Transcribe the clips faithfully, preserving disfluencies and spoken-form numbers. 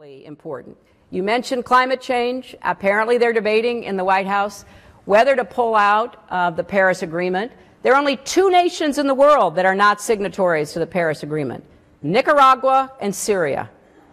Important. You mentioned climate change. Apparently they're debating in the White House whether to pull out of the Paris Agreement. There are only two nations in the world that are not signatories to the Paris Agreement: Nicaragua and Syria.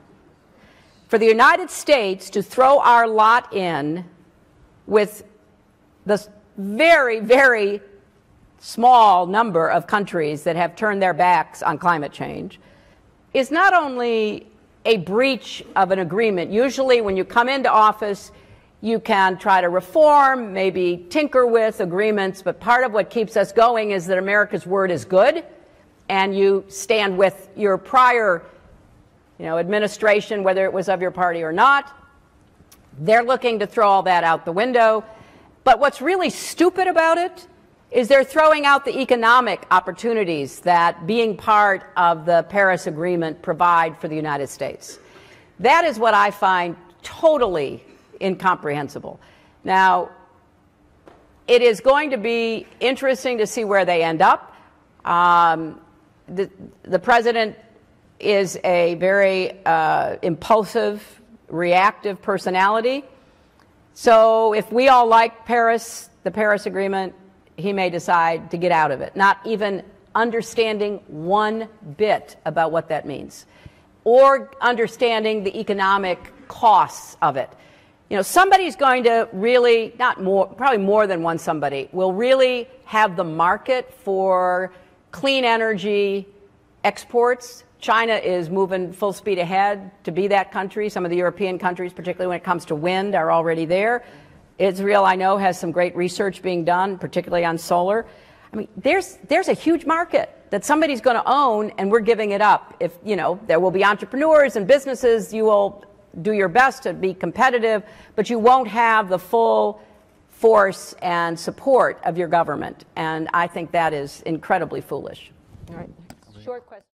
For the United States to throw our lot in with the very, very small number of countries that have turned their backs on climate change is not only a breach of an agreement. Usually when you come into office, you can try to reform, maybe tinker with agreements, but part of what keeps us going is that America's word is good, and you stand with your prior you know, administration, whether it was of your party or not. They're looking to throw all that out the window. But what's really stupid about it is they're throwing out the economic opportunities that being part of the Paris Agreement provide for the United States. That is what I find totally incomprehensible. Now, it is going to be interesting to see where they end up. Um, the, the president is a very uh, impulsive, reactive personality. So if we all like Paris, the Paris Agreement, he may decide to get out of it, not even understanding one bit about what that means, or understanding the economic costs of it. You know, somebody's going to really, not more, probably more than one somebody, will really have the market for clean energy exports. China is moving full speed ahead to be that country. Some of the European countries, particularly when it comes to wind, are already there. Israel, I know, has some great research being done, particularly on solar. I mean, there's there's a huge market that somebody's going to own, and we're giving it up. If, you know, there will be entrepreneurs and businesses, you will do your best to be competitive, but you won't have the full force and support of your government. And I think that is incredibly foolish. All right. Short question.